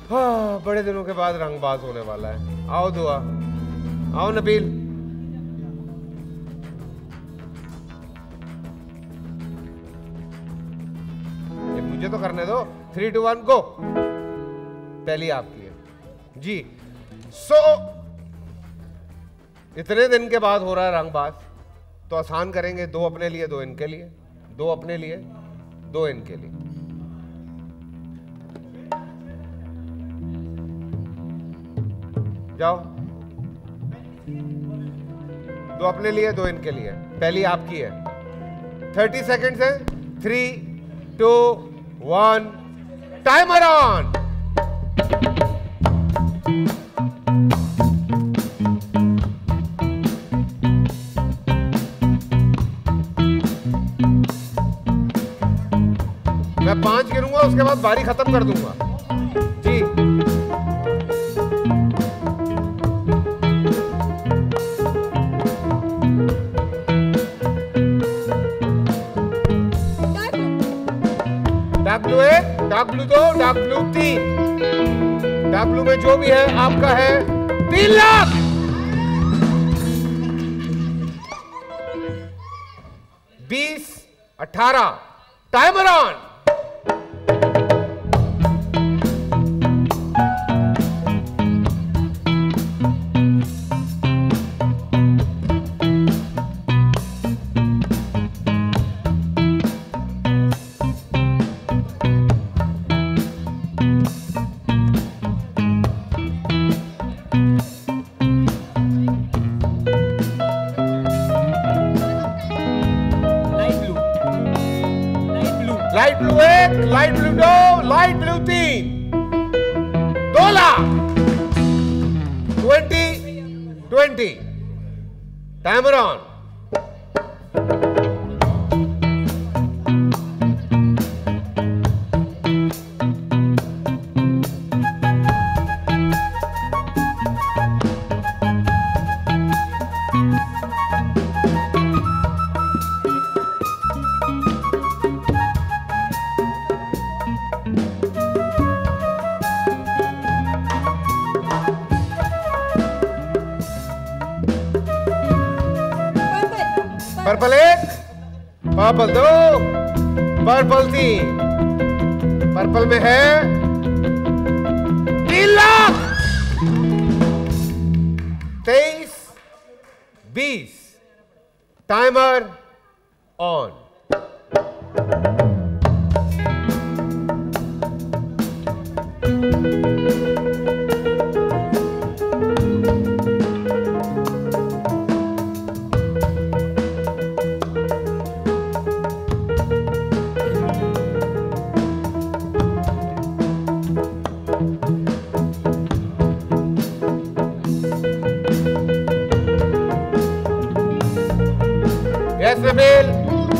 हाँ, बड़े दिनों के बाद रंगबाज होने वाला है। आओ दुआ, आओ नबील। ये मुझे तो करने दो। 3, 2, 1 गो। पहली आपकी है जी। इतने दिन के बाद हो रहा है रंगबाज, तो आसान करेंगे। 2 अपने लिए, 2 इनके लिए, 2 अपने लिए, 2 इनके लिए। जाओ, 2 अपने लिए, 2 इनके लिए। पहली आपकी है। 30 सेकंड्स है। 3, 2, 1 टाइमर ऑन। मैं 5 गिनूंगा, उसके बाद बारी खत्म कर दूंगा जी। W1, W2, W3। W में जो भी है आपका है 3 lakh. 20, 18 timer on. Light blue 1, light blue 2, light blue 3। 2 lakh. 20 timer on. Purple 1, purple 2, purple 3। Purple में है 3 lakh. 23, 20 timer on. Yes Nabeel.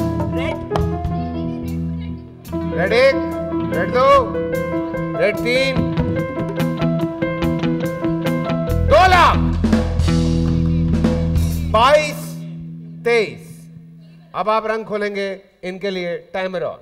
Red 1, red 2, red 3। 2 lakh. 22, 23। अब आप रंग खोलेंगे इनके लिए। Timer on.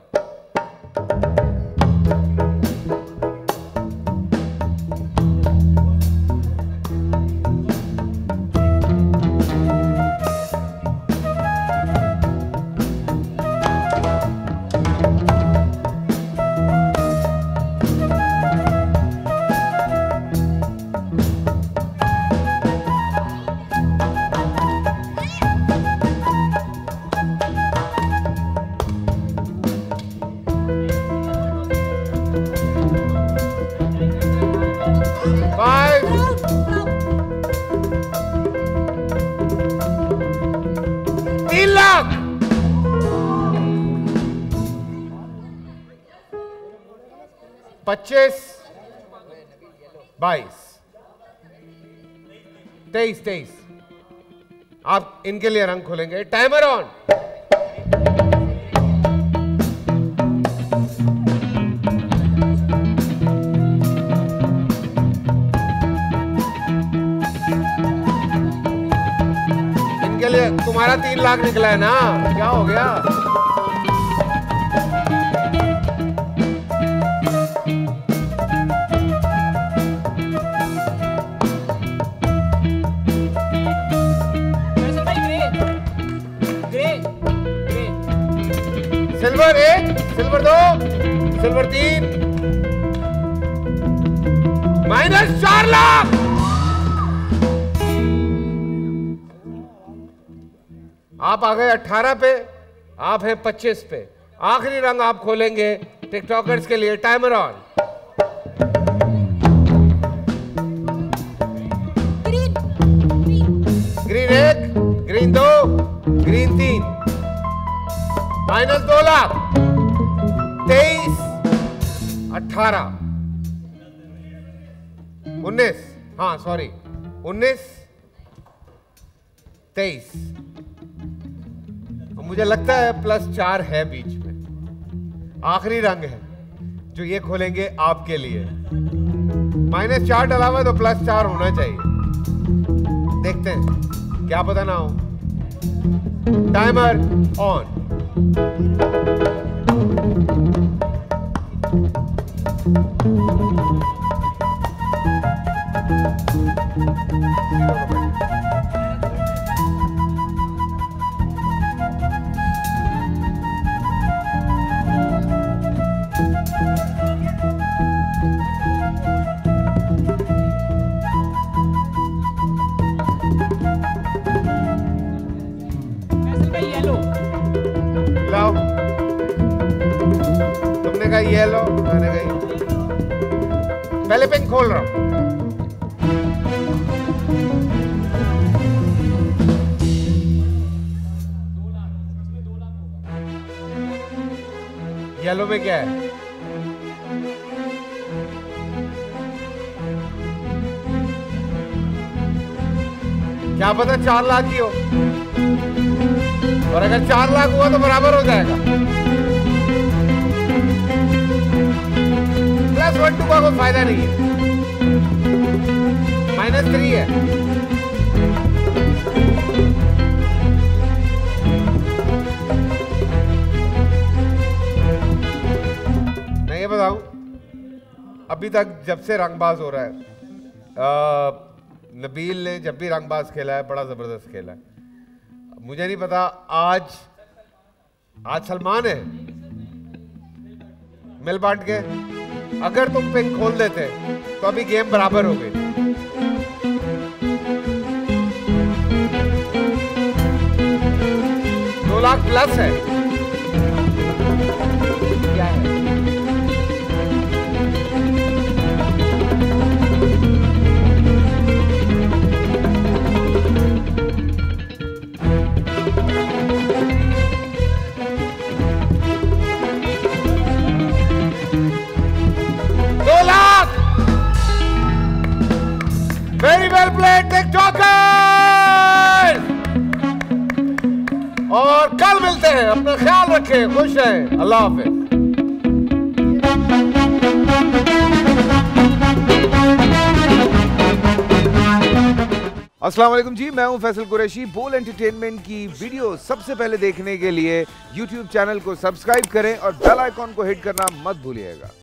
लाख। 25, 22, 23। आप इनके लिए रंग खोलेंगे। Timer on. इनके लिए तुम्हारा 3 लाख निकला है ना, क्या हो गया? सिल्वर 1, सिल्वर 2, सिल्वर 3, माइनस 4 लाख। आप आ गए 18 पे, आप हैं 25 पे। आखिरी रंग आप खोलेंगे टिकटॉकर्स के लिए। Timer on. Green 1, green 2, green 3, माइनस 2 लाख। 23, 18, 19, हाँ सॉरी 19, 23। मुझे लगता है +4 है बीच में। आखिरी रंग है जो ये खोलेंगे आपके लिए। -4 डला हुआ तो +4 होना चाहिए। देखते हैं, क्या पता ना हो। Timer on. लाओ, तुमने कहा येलो, मैंने कहा पहले पिंक खोल रहा हूं। येलो में क्या है? क्या पता 4 लाख ही हो, और अगर 4 लाख हुआ तो बराबर हो जाएगा। +1 का कोई फायदा नहीं है। -3 है। मैं ये बताऊं, अभी तक जब से रंगबाज हो रहा है, नबील ने जब भी रंगबाज खेला है बड़ा जबरदस्त खेला है। मुझे नहीं पता आज सलमान है, मिल बांट के। अगर तुम पिंक खोल देते तो अभी गेम बराबर हो गई। $2 लाख प्लस है। क्या है? Very well played, TikTokers. और कल मिलते हैं, अपना ख्याल रखें, खुश रहें, अल्लाह हाफिज। अस्सलाम वालेकुम जी, मैं हूं फैसल कुरैशी। बोल एंटरटेनमेंट की वीडियो सबसे पहले देखने के लिए YouTube चैनल को सब्सक्राइब करें और बेल आइकॉन को हिट करना मत भूलिएगा।